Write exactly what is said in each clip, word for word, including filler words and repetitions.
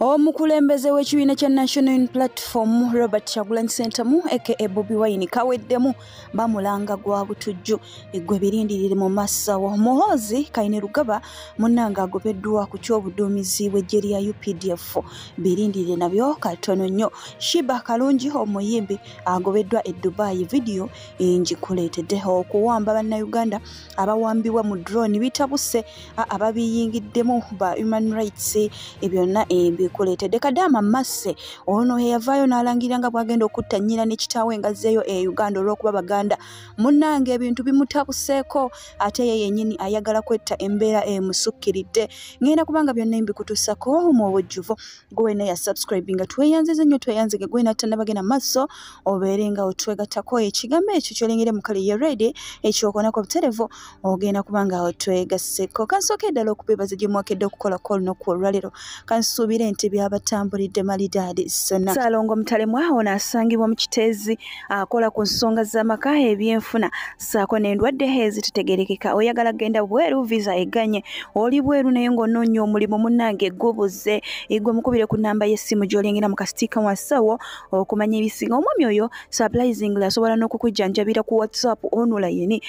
Omukulembeze w'ekibiina kya National Unity Platform Robert Kyagulanyi Ssentamu aka Bobi Wine kaweddemu bamulanga gwa butujju eggwe birindirire mu massawo. Muhoozi Kaine Rugaba munnanga agobeddwa ku ky'obudumiizi bw'eggye lya U P D F birindirire nabyo katono nnyo. Shiba Kalungi omuyimbi agobeddwa e Dubai video ngikuleetedde okuwamba bannayuganda abawambibwa mu drone bitabuse ababiyingiddemu ba human rights ebyonna ebi kuleetedde Kadama Masse ono yavaayo n'alangira nga bwagenda okutta nnyina ne kitaawe ngazzeeyo e Uganda olw'okuba Baganda munnange ebintu bimutabuseeko ate ye yennyini ayagala kwetta embeera emusukkiridde. Ngenda kubanga byonna mbikutuusako mu bujjuvu gwe wena ya subscribe nga tweyanzize nnyo tweyanzige gwe na tannabagenda maaso obeere nga otwegattako ekigambo ekyo kyolengere mu kale ye ready ekyokonako buterevu ogenda kubanga otwegasseko. Kansooke ddala okubeebaza gye mwakedde okukola call n'okuolwalero kansuubire nti byabatambulidde malidaadi sonna. Ssaalongo Mutalemu ono asangibwa mu kiteezi akola ku nsonga z'amaka ebyenfuna ssaako n'endwadde ezitategeerekeka. Oyagala genda bweru visa eganye oli bweru naye ng'onoonya omulimu munnange gubuze igwe mukubire ku nnamba y'essimu gy'olengera mu kasitiika wansawo okumanya ebisinga. Omwami oyo surprisingly asobola n'okukujjanjabira ku WhatsApp online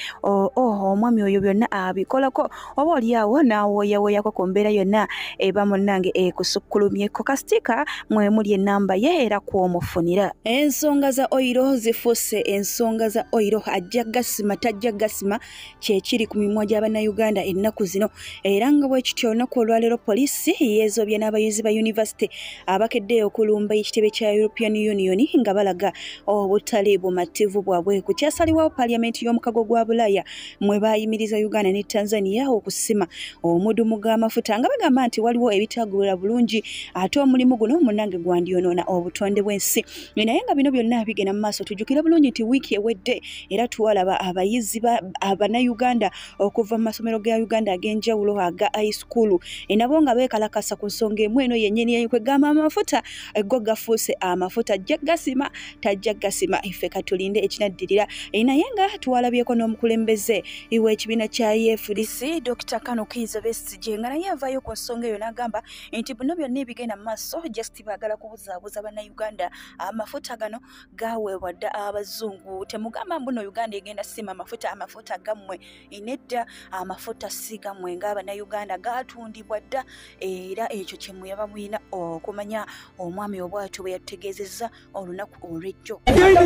omwami oyo byonna abikolako oba oliawo n'awoyawoyako ku mbeera yonna eba munnange ekusukkulumyeko. Kastika mwe muli ennamba ye era kw'omufunira. Ensonga za oyiro zifuuse ensonga za oyiro ajja gasima tajja gasima kyekiri ku mimwa gy'abannayuganda ennaku zino era nga bwe kityo olunaku olwaleero poliisi yeezobye n'abayizi ba yunivasite abakedde okulumba ekitebe kya European Union nga balaga obutali bumativu bwabwe ku kyasalibwawo paliamenti y'omukago gwa Bulaaya mwe baayimiriza Uganda ne Tanzania okusima omudumu gw'amafuta nga bagamba nti waliwo ebitagula bulungi ate omulimu guno munnange gwandyonoona obutonde bw'ensi. Naye nga bino byonna bigenda mu maaso tujjukira bulungi nti wiiki ewedde era tuwalaba abayizi abannayuganda okuva mu masomero ga Uganda ag'enjawulo aga high school nabo nga beekalakasa ku nsonga emu eno yennyini kwegamba amafuta go gafuuse amafuta ajja gasima tajja gasima iffe katulinde ekinaddirira. Naye nga tuwalabyeko n'omukulembeze w'ekibiina kya U F D C Doctor Kano Kiza Besigye nga naye avaayo ku nsonga eyo n'agamba nti bino byonna ebigenda mu maaso just baagala kubuzaabuza bannayuganda amafuta gano gaweebwa dda abazungu. Temugamba mbuno Uganda egenda sima amafuta amafuta gammwe inedda amafuta si gammwe ng'abannayuganda gaatundibwa dda era ekyo kye muyaba muyina okumanya omwami obwatyo bwe yatutegeezezza olunaku olw'ejjo.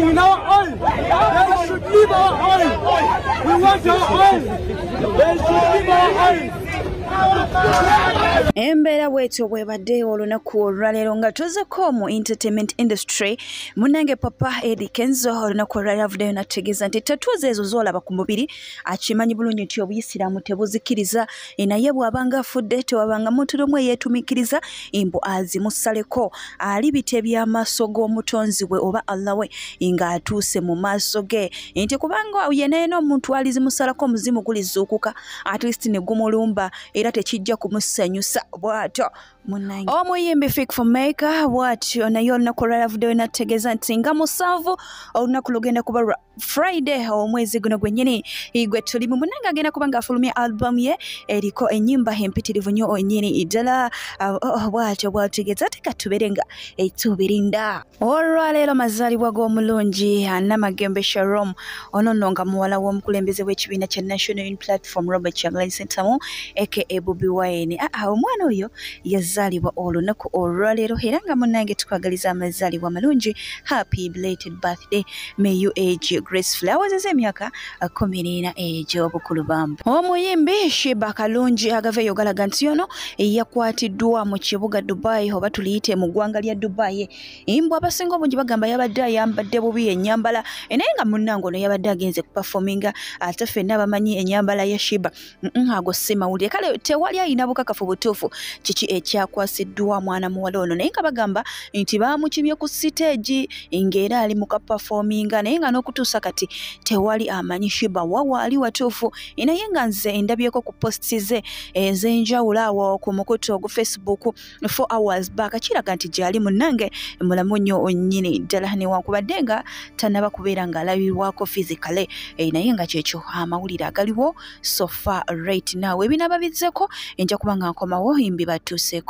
Embeera bwetyo bwebadde olunaku olwaleero nga tuzeko mu entertainment industry munnange Papa Eddie Kenzo olunaku olwaleero avuddeyo n'ategeeza nti tatuuza ezo z'olaba ku mubiri akimanyi bulungi nti obuyisiraamu tebuzikiriza naye bw'abanga afudde tewabanga muntu n'omu eyeetumiikiriza mbu azimusaleko alibita eby'amaaso g'omutonzi we oba Allah we ng'atuuse mu maaso ge nti kubanga ye naye n'omuntu alizimusalako omuzimu gulizuukuka at least ne gumulumba era tekijja kumusanyusa bw'atyo munnange. Omuyimbi Fik for Maker bw'atyo naye olunaku olwalero avuddeyo n'ategeeza nti nga musanvu olunaku lugenda kuba lwa Friday omwezi guno gwennyini igwe tulimu munnange agenda kuba ng'afulumya album ye eriko ennyimba empitirivu nnyo ennyini ddala bw'atyo bw'ategeeza ate katubere nga etubirinda. Olwaleero mazaalibwa g'omulungi Namagembe Shalom ono nno nga muwala w'omukulembeze w'ekibiina kya National Unity Platform Robert Kyagulanyi Ssentamu aka Bobi Wine. Omwana oyo yazaalibwa olunaku olwaleero era nga munnange tukwagaliza amazaalibwa malungi. Happy belated birthday, may you age gracefully. Awezezza emyaka kumi n'ena egy'obukulu bambu. Omuyimbi Shiba Kalungi agaveeyo galaga nti ono yakwatiddwa mu kibuga Dubai oba tuliyite mu ggwanga lya Dubai. Imbwa abasinga obungi bagamba yabadde ayambadde bubi ennyambala naye nga munnange ono yabadde agenze kupafominga ate ffenna bamanyi ennyambala ya Shiba ago si mawulire kale tewali ayina bukakafu butuufu kiki ekyakwasiddwa mwana muwala ono naye nga bagamba nti baamukimye ku siteegi ng'era ali mu kapafominga naye nga n'okutuusa kati tewali amanyi Shiba wawaali watuufu naye nga nze ndabyeko ku posti ze ez'enjawulo awo ku mukutu ogu Facebook four hours back kiraga nti gyali munnange mulamu nnyo nnyini ddala newankubadde nga tannaba kubeera ng'alabirwako physically naye nga kyekyo amawulire agaliwo so far right now ebinaba bizzeko enja kubanga nkomawo imbi batuuseko.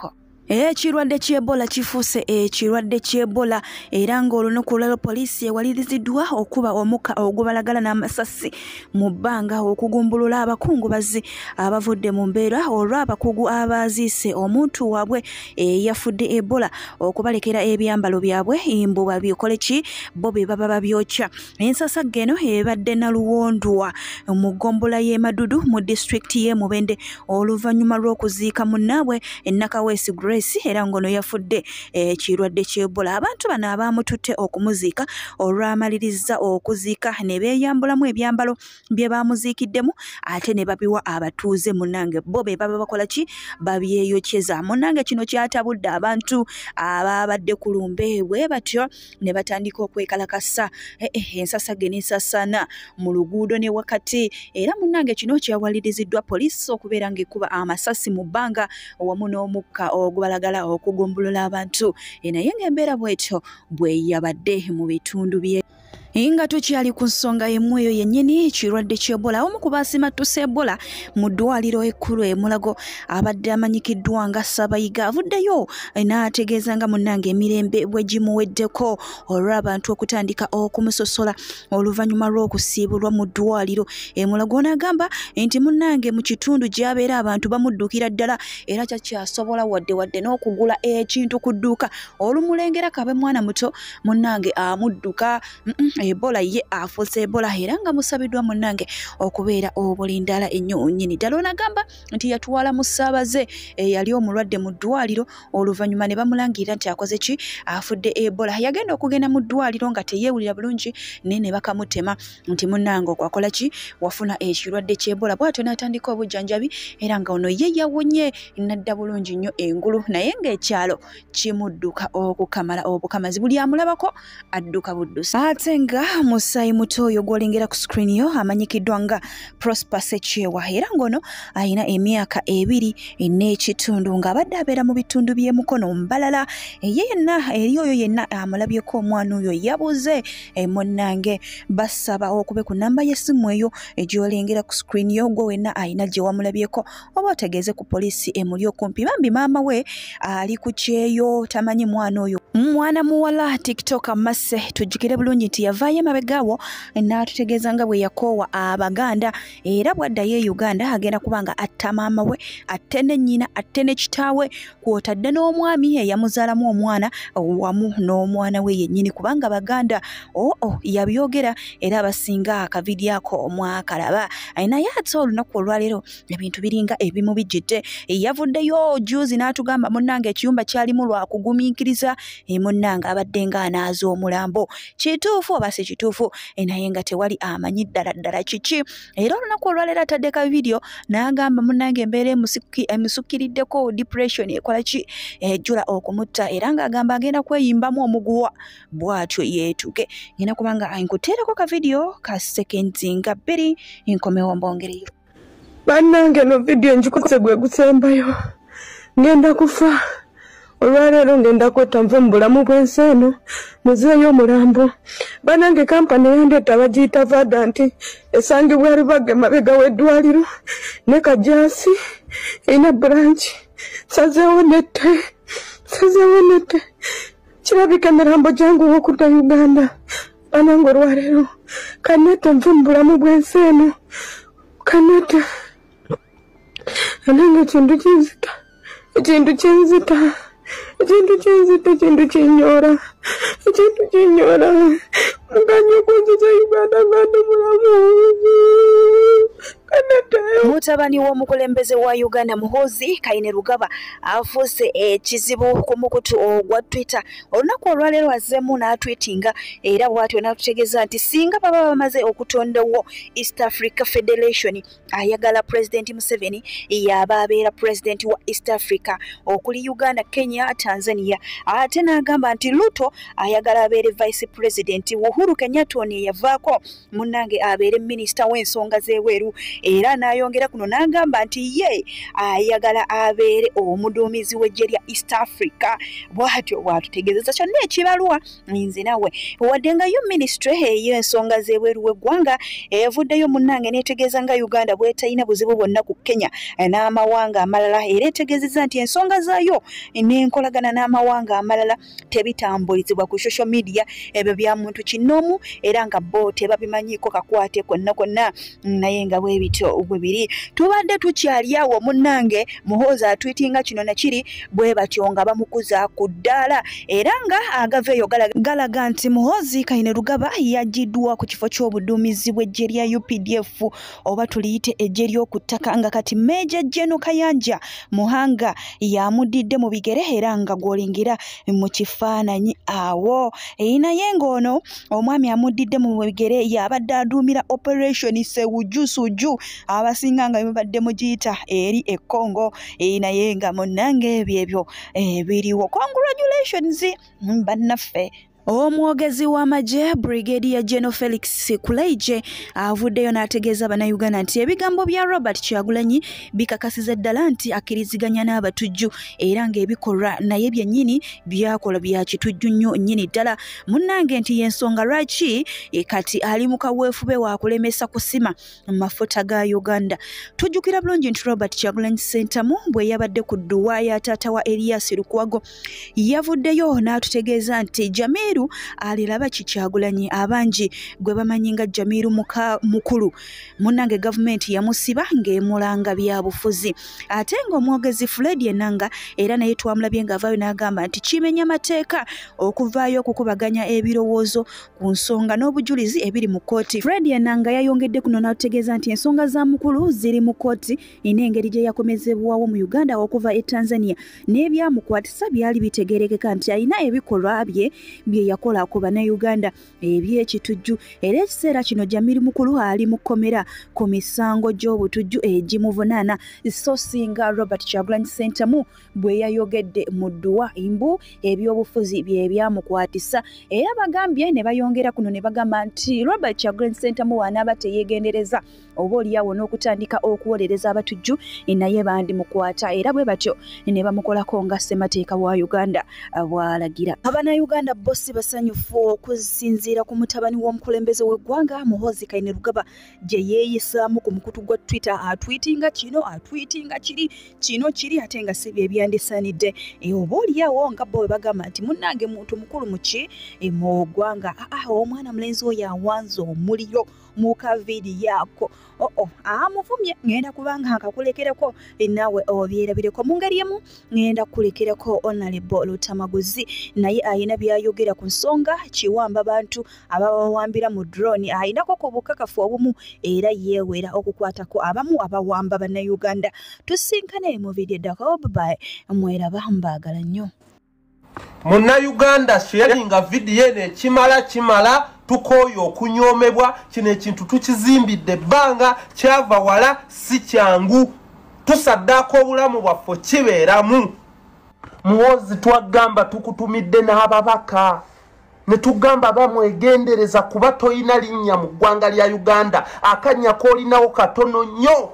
Ekirwadde ky'Ebola kifuuse ekirwadde ky'Ebola era ng'olunaku olwaleero poliisi ewaliriziddwa okuba omukka ogubalagala n'amasasi mu bbanga okugumbulula abakungubazi abavudde mu mbeera olw'abakugu abaziise omuntu waabwe eyafudde Ebola okubalekera ebyambalo byabwe mbu babikole ki Bobi baba babyokya. Ensasagge eno ebadde naluwondwa mu ggombola y'e Madudu mu disitulikiti y'e Mubende oluvannyuma lw'okuziika munnaabwe Ennakaweesi era ngono yafudde ekirwadde ky'Ebola. Abantu bano abamututte okumuziika olwamaliriza okuziika ne beeyambulamu ebyambalo bye bamuziikiddemu ate ne babiwa abatuuze munnange bo be baba bakola ki babyeyokyeza. Munnange kino kyatabudde abantu ababadde ku lumbe bwe batyo ne batandika okwekalakasa ensasage n'ensasana mu luguudo ne wakati era munnange kino kyawaliriziddwa poliisi okubeera ng'ekuba amasasi mu bbanga wamu n'omukka ogubalagala okugumbulula abantu naye ng'embeera bwetyo bwe yabadde mu bitundu bye. Inga tukyali ku nsonga emu eyo yennyini ekirwadde ky'Ebola. Omu ku baasimattuse Ebola mu ddwaliro ekkulu e Mulago abadde amanyikiddwa nga Ssabayiga avuddeyo n'ategeeza nga munnange emirembe bwe gimuweddeko olw'abantu okutandika okumusosola oluvannyuma lw'okusiibulwa mu ddwaliro e Mulago. N'agamba nti munnange mu kitundu gy'abeera abantu bamuddukira ddala era kyakyasobola wadde wadde n'okugula ekintu ku dduuka olumulengera kabe mwana muto munnange amudduka Ebola ye afuuse Ebola era nga musabiddwa munnange okubeera obulindala ennyo nnyini ddala. N'agamba nti yatuwala mu ssaabaze eyali omulwadde mu ddwaliro oluvannyuma ne bamulangirira nti akoze ki afudde Ebola. Yagenda okugenda mu ddwaliro nga teyeewulira bulungi naye ne bakamutema nti munnange okwakola ki wafuna ekirwadde ky'Ebola. Bw'atyo n'atandika obujjanjabi era nga ono ye yawonye nadda bulungi nnyo engulu naye ng'ekyalo kimudduka okukamala obukamazi buli amulabako adduka buddusi. Ate nga musayi muto oyo gw'olengera ku screen yo amanyikiddwa nga Prosper Sekyewa era ngono ayina emyaka ebiri n'ekitundu ng'abadde abeera mu bitundu by'e Mukono Mbalala. Ye yenna eri oyo yenna amulabyeko omwana oyo yabuze munnange basaba okube ku nnamba y'essimu eyo egy'olengera ku screen yo gwe wenna ayina gye wamulabyeko oba otegeeze ku poliisi emuli okumpi bambi maama we ali ku kyeyo tamanyi mwana oyo mwana muwala TikTok amasse tujjukire bulungi nti yavaayo emabegaawo n'atutegeeza nga bwe yakoowa Abaganda era bw'addayo e Uganda agenda kubanga atta maama we atte ne nnyina atte ne kitaawe kw'otadde n'omwami eyamuzaalamu omwana wamu n'omwana we yennyini kubanga Abaganda oo oh, yabyogera era abasinga akavidiyo ako mwakalaba naye ate olunaku olwaleero ebintu biringa ebimu bijjidde. Yavuddeyo juzi n'atugamba munnange ekiyumba kyalimu lwakugumiikiriza munnange abadde nga anaaza omulambo kituufu oba si kituufu naye nga tewali amanyi ddala ddala kiki. Era olunaku olwaleero atadde ka vidiyo n'agamba munnange embeera emusukkiriddeko depression ekola ki ejjula okumutta era ng'agamba agenda kweyimbamu omuguwa bw'atyo yeetuge. Ngenda kubanga nkuteerako ka vidiyo ka sekendi nga bbiri nkomewo mbongereyo. Bannange no vidiyo njikuze gwe gusembayo ngenda kufa olwaleero ngenda kwetta nve mu bulamu bw'ensi eno muzeeyo omulambo. Bannange kampani yandeeta bagiyita Vadanti esangibwa Ribage emabega w'eddwaliro ne Kajaasi erina branch sazeewo nette sazeewo nette kirabika emirambo gyangu okudda Uganda. Bannange olwaleero kanetta nve mu bulamu bw'ensi eno kanetta. Bannange ekintu kinzita ekintu kinzita ekintu kinzita ekintu kinyoora ekintu kinyoora muganya okunziza Uganda ng'andi mulamu. Mutabani w'omukulembeze wa Uganda Muhoozi Kainerugaba afuuse ekizibu ku mukutu ogwa Twitter olunaku olwaleero azzeemu n'atwetinga era bw'atyo n'atutegeeza nti singa baba bamaze okutondawo East Africa Federation ayagala President Museveni yaba abeera President wa East Africa okuli Uganda, Kenya, Tanzania. Ate n'agamba nti Ruto ayagala abeere Vice President. Uhuru Kenyatta ono yavaako munnange abeere Minister w'ensonga z'ebweru era n'ayongera kuno n'agamba nti ye ayagala abeere omuduumizi w'eggye lya East Africa bw'atyo bw'atutegeezezza kyonna ekibalwa nze nawe wadde nga yo ministry ey'ensonga z'ebweru w'eggwanga evuddeyo munnange n'etegeeza nga Uganda bw'etalina buzibu bwonna ku Kenya n'amawanga amalala era etegeezezza nti ensonga zaayo n'enkolagana n'amawanga amalala tebitambulizibwa ku social media ebyo bya muntu kinoomu era nga bo tebabimanyiiko kakwate konna konna naye nga bwe bityo bwe biri tubadde tukyali awo munnange Muhoozi atwitinga kino na kiri bwe batyo nga bamukuza ku ddaala era nga agaveeyo galaga nti Muhoozi Kainerugaba yagiddwa ku kifo ky'obuduumizi bw'eggye lya U P D F oba tuliyite eggye ly'oku ttaka nga kati Meja General Kayanja Muhanga yamuddidde mu bigere era nga gw'olingira mu kifaananyi awo naye ng'ono omwami amuddidde mu bigere yabadde aduumira operation Sewujju abasinga nga bibadde mugiyita eri e Congo naye nga munnange byebyo biriwo. Congratulations bannaffe. Omwogezi w'amagye Brigadier General Felix Kuleije avuddeyo n'ategeeza bannayuganda nti ebigambo bya Robert Kyagulanyi bikakasiza ddala nti akkiriziganya n'abatujju era ng'ebikolwa naye byennyini byakola bya kitujju nnyo nnyini ddala munnange nti y'ensonga lwaki kati ali mu kaweefube wa kulemesa kusima mu mafuta ga Uganda. Tujjukira bulungi nti Robert Kyagulanyi Ssentamu bwe yabadde ku dduwa ya taata wa Elias Lukwago yavuddeyo n'atutegeeza nti Jamiru aliraba Kyagulanyi abangi gwe bamanyi nga Jamiru muka mukulu munnange gavumenti yamusiba ng'emulanga byabufuzi ate ng'omwogezi Fred Enanga era naye twamulabye ng'avaayo n'agamba nti kimenya mateeka okuvaayo okukubaganya ebirowoozo ku nsonga n'obujulizi ebiri mu kkooti. Fred Enanga yayongedde kuno n'atutegeeza nti ensonga za mukulu ziri mu kkooti n'engeri gye yakomezebwawo mu Uganda okuva e Tanzania n'ebyamukwatisa byali bitegeerekeka nti alina ebikolwa bye bye yakola ku bannayuganda eby'ekitujju era ekiseera kino Jamiru mukulu ali mu kkomera ku misango gy'obutujju egimuvunaana so singa Robert Kyagulanyi Ssentamu bwe yayogedde mu dduwa imbu ebyobufuzi bye byamukwatisa era bagambye ne bayongera kuno ne bagamba nti Robert Kyagulanyi Ssentamu wanaaba teyeegendereza oba oliawo n'okutandika okuwolereza abatujju naye bandimukwata era bwe batyo ne bamukolako nga ssemateeka wa Uganda bw'alagira. Abannayuganda bossi basanyufu okusinziira ku mutabani w'omukulembeze w'eggwanga Muhoozi Kainerugaba gye yeeyisaamu ku mukutu gwa Twitter atwitinga kino atwitinga kiri kino kiri ate nga si bye byandisaanidde oba oliawo nga bo bagamba nti munnange muntu mukulu muki mu ggwanga omwana mulenzi oyo awanze omuliro mu kaviiri yaako oo amuvumye ngenda kubanga akakulekereko naawe obyerabireko mu ngeri emu ngenda kulekereko Honorable Lutamaguzi naye ayina byayogera ku nsonga kiwamba bantu abawambira mu drone ayinako ku bukakafu obumu era yeewera okukwatako abamu abawamba bannayuganda. Tusinkane mu video dako bye mweraba mbagala nnyo Munnayuganda sharinga video ene kimala kimala tukoyo okunyomebwa kino ekintu tukizimbidde bbanga kyava wala si kyangu tusaddako obulamu bwaffe kibeeramu. Muhoozi twagamba tukutumidde n'ababaka ne tugamba bamwegendereza kuba toyina linnya mu ggwanga lya Uganda akanya koolinawo katono nnyo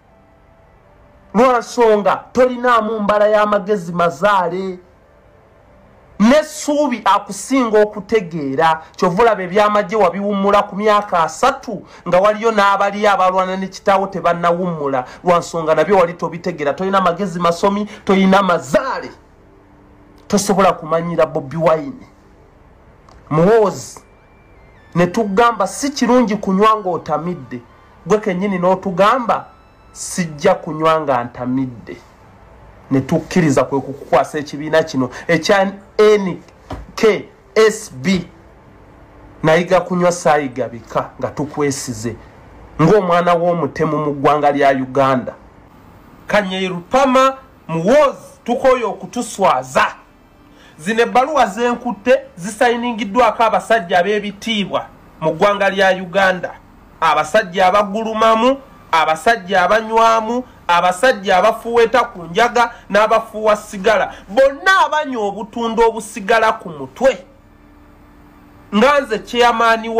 lwansonga tolinaamu mbala y'amagezi mazaale n'essuubi akusinga okutegeera kyovulaba ebyamagye wabiwummula ku myaka asatu nga waliyo n'abali abalwana ne kitaawo tebannawummula lwansonga nabyo wali tobitegeera tolina amagezi masomi tolina mazaale tosobola kumanyira Bobi Wine. Muhoozi ne tugamba si kirungi kunywa ng'otamidde gwe kennyini n'otugamba sijja kunywa nga ntamidde ne tukkiriza kwe kukukwasa ekibiina kino ekya N K S B nayiga kunywa saayiga bika nga tukwesize ng'omwana w'omutemu mu ggwanga lya Uganda. Kanyerupama Muhoozi tukoyo okutuswaza zine ebbaluwa z'enkutte zisayiningidwako abasajja ab'ebitiibwa mu ggwanga lya Uganda, abasajja abagulumamu, abasajja abanywamu, abasajja abafuweta ku njaga n'abafuwa sigala, bonna abanywa obutunda obusigala ku mutwe. Nganze chairman wa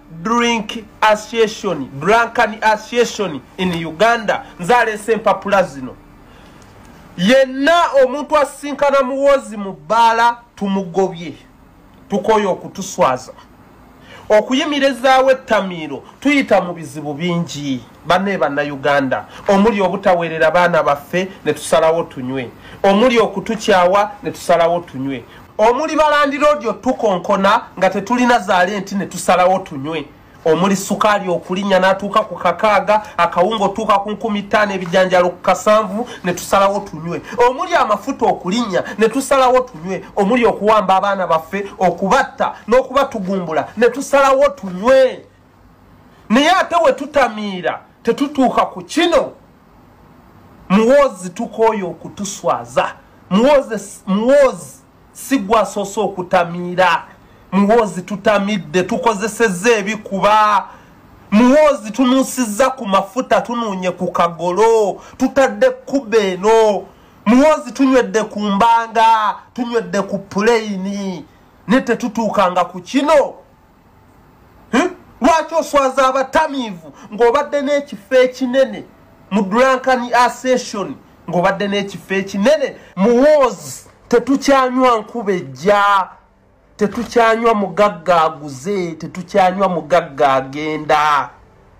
drink association drunken association in Uganda nzalese empapula zino yenna omuntu asinkana Muhoozi mu bbaala tumugobye tukoyo okutuswaza okuyimirizaawo ettamiiro tuyita mu bizibu bingi banne banna Uganda omuli obutaweerera baana baffe ne tusalawo tunywe omuli okutukyawa ne tusalawo tunywe omuli balandirodio tukonkona nga tetulina zaalenti ne tusalawo tunywe omuli sukaali okulinya n'atuuka ku kakaaga akawungo tuuka ku nkumi ttaano ebijanjalo ku kasanvu ne tusalawo tunywe omuli amafuta okulinya ne tusalawo tunywe omuli okuwamba abaana baffe okubatta n'okubatugumbula ne tusalawo tunywe naye ate we tutamiira tetutuuka ku kino Muhoozi tukooyo okutuswaza Muhoozi Muhoozi si gwasoose okutamiira Muhoozi tutamidde tukozesezza ebikuba Muhoozi tunuusizza ku mafuta tunuunye ku kagolo tutadde kuba eno Muhoozi tunywedde ku mbanga tunywedde ku puleyini ne tetutuukanga ku kino hmm? Lwaki oswaza abatamiivu ng'obadde n'ekifo ekinene mu drunken association ng'obadde n'ekifo ekinene Muhoozi tetukyanywa nkuba ejja tetukyanywa mugagga aguze tetukyanywa mugagga agenda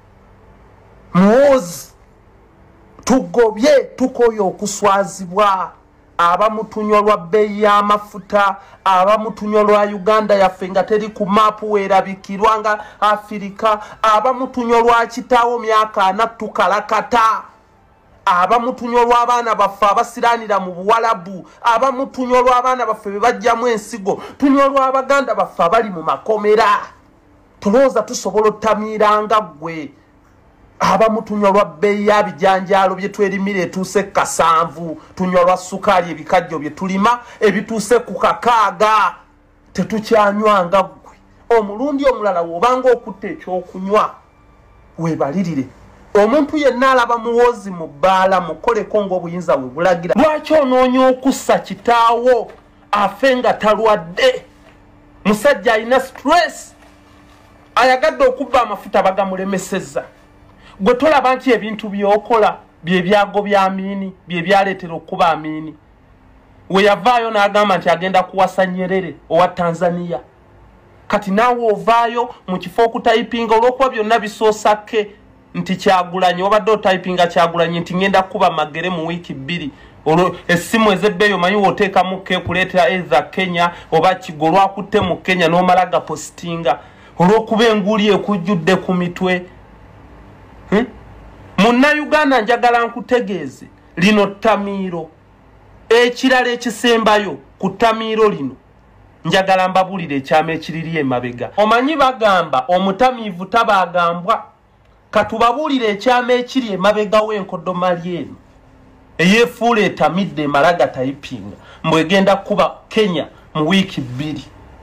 Muhoozi tugobye tukoyo okuswazibwa abamu tunywa lwa bbeeyi y'amafuta abamu tunywa lwa Uganda yaffe nga teri ku maapu weerabikirwa nga Afirika abamu tunywa lwa kitaawo myaka ana tukalakata abamu tunywa lw'abaana baffe abasiraanira mu Buwalabu abamu tunywa lw'abaana baffe be bajjamu ensigo tunywa lw'Abaganda baffe abali mu makomera tulowooza tusobola otamiiranga ggwe abamu tunywa lwa bbeeyi y'abijanjaalo bye twerimira etuuse ku kasanvu tunywa lwa sukaali ebikajjo bye tulima ebituuse ku kakaaga tetukyanywanga ggwe omulundi omulala w'obanga okutta ekyokunywa weebalirire omuntu yenna alaba Muhoozi mu bbaala mukoleko ng'obuyinza bwe bulagira lwaki onoonya okussa kitaawo afe nga talwadde musajja alina stress ayagadde okubba amafuta bagamulemesezza gwe tolaba nti ebintu by'okola bye byago bya Amiini bye byaleetera okuba Amiini we yavaayo n'agamba nti agenda kuwasa Nyerere owa Tanzania kati naawe ovaayo mu kifo okutayipinga olw'okuba byonna bisoosake nti Kyagulanyi obadde otayipinga Kyagulanyi nti ngenda kuba magere mu wiiki bbiri olwo essimu ez'ebbeeyi manyi wooteekamu keekuleetera eza Kenya oba Kigo lwakutte mu Kenya n'omala gapositinga olw'okuba enguuli ekujjudde ku mitwe hmm? Munnayuganda njagala nkutegeeze lino ttamiiro ekirala ekisembayo ku ttamiiro lino njagala mbabulire ekyama ekiriri emabega omanyi bagamba omutamiivu tabaagambwa katubabulire ekyama ekiri emabega w'enkoddomali eno eyeefuula etamidde emalaga tayipinga mbwegenda kuba Kenya mu wiiki bbiri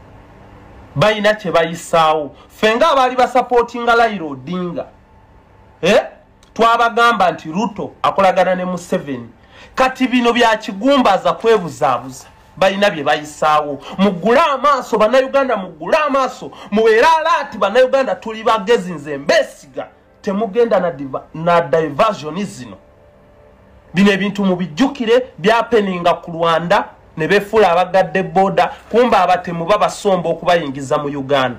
bayina kye bayisaawo ffe nga abaali basapootinga Raila Odinga eh? Twabagamba nti Ruto akolagana ne Museveni kati bino bya kigumbaza kwebuzaabuza bayina bye bayisaawo muggule amaaso bannayuganda muggule amaaso mubeere alaati bannayuganda tuli bagezi nze mbesiga temugenda na, diva, na diversion zino bino ebintu mubijjukire byapeninga ku Rwanda ne befuula abagadde boda kumba abatemu babasomba okubayingiza mu Uganda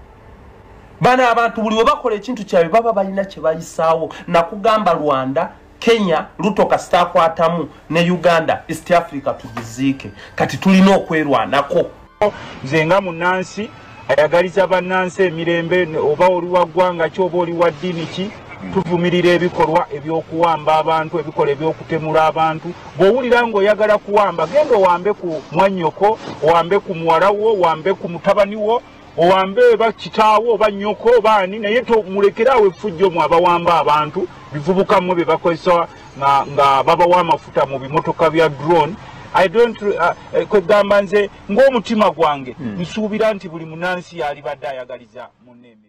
bana abantu buli we bakola ekintu kyabwe baba balina kye bayisaawo nakugamba Rwanda Kenya Ruto kasita akwatamu ne Uganda East Africa tugiziike kati tulina okwerwanako nze nga munnansi ayagaliza bannansi emirembe oba oli wa ggwanga ki oba oli wa ddiini ki tuvumirira ebikolwa ebyokuwamba abantu ebikola ebyokutemula abantu bw'owulira ng'oyagala kuwamba genda owambe ku mwannyoko owambe ku muwala wo owambe ku mutabani wo owambe ba kitaawo oba nnyoko oba ani naye tomulekerawo effujjo mu abawamba abantu bivubukamu bye bakozesa nga, nga babawa amafuta mu bimotoka bya drone I don't uh, kwegamba nze ng'omutima gwange mm. nsuubira nti buli munansi yali badde ayagaliza munne